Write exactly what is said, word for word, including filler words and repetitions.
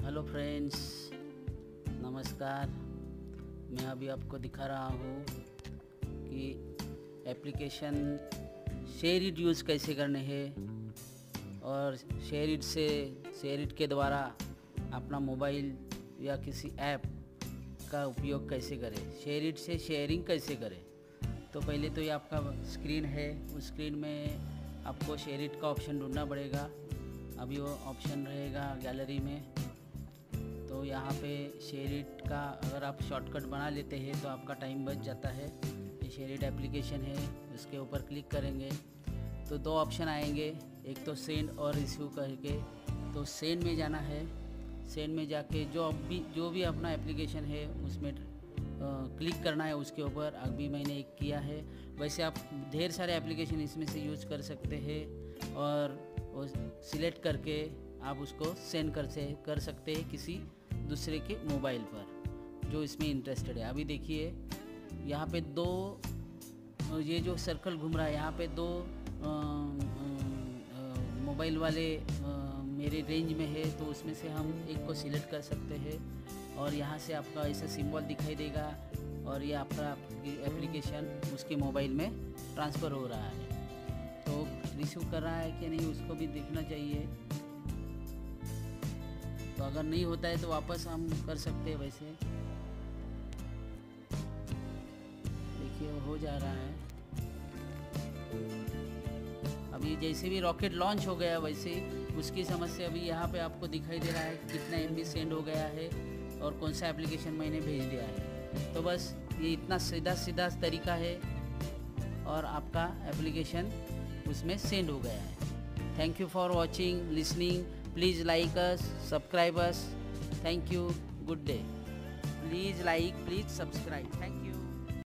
Hello friends, नमस्कार। मैं अभी आपको दिखा रहा हूँ कि एप्लीकेशन शेयरिट यूज़ कैसे करने हैं और शेयरिट से शेयरिट के द्वारा अपना मोबाइल या किसी ऐप का उपयोग कैसे करें, शेयरिट से शेयरिंग कैसे करें। तो पहले तो ये आपका स्क्रीन है, उस स्क्रीन में आपको शेयरिट का ऑप्शन ढूंढना पड़ेगा। अभी वो ऑप्शन रहेगा गैलरी में, तो यहाँ पे शेयरिट का अगर आप शॉर्टकट बना लेते हैं तो आपका टाइम बच जाता है। ये शेयरिट एप्लीकेशन है, उसके ऊपर क्लिक करेंगे तो दो ऑप्शन आएंगे, एक तो सेंड और रिसीव करके। तो सेंड में जाना है, सेंड में जाके जो अभी जो भी अपना एप्लीकेशन है उसमें क्लिक करना है उसके ऊपर। अभी मैंने एक किया है। वैसे आप ढेर सारे एप्लीकेशन इसमें से यूज़ कर सकते हैं और वो सिलेक्ट करके आप उसको सेंड कर से कर सकते हैं किसी दूसरे के मोबाइल पर जो इसमें इंटरेस्टेड है। अभी देखिए यहाँ पे दो, ये जो सर्कल घूम रहा है यहाँ पे दो मोबाइल वाले आ, मेरे रेंज में है, तो उसमें से हम एक को सिलेक्ट कर सकते हैं और यहाँ से आपका ऐसा सिंबल दिखाई देगा और ये आपका एप्लीकेशन उसके मोबाइल में ट्रांसफ़र हो रहा है। तो रिसीव कर रहा है कि नहीं उसको भी देखना चाहिए। तो अगर नहीं होता है तो वापस हम कर सकते हैं। वैसे देखिए हो जा रहा है। अभी जैसे भी रॉकेट लॉन्च हो गया वैसे उसकी समस्या अभी यहाँ पे आपको दिखाई दे रहा है कि कितना एम बी सेंड हो गया है और कौन सा एप्लीकेशन मैंने भेज दिया है। तो बस ये इतना सीधा सीधा तरीका है और आपका एप्लीकेशन उसमें सेंड हो गया है। Thank you for watching, listening. Please like us, subscribe us. Thank you. Good day. Please like, please subscribe. Thank you.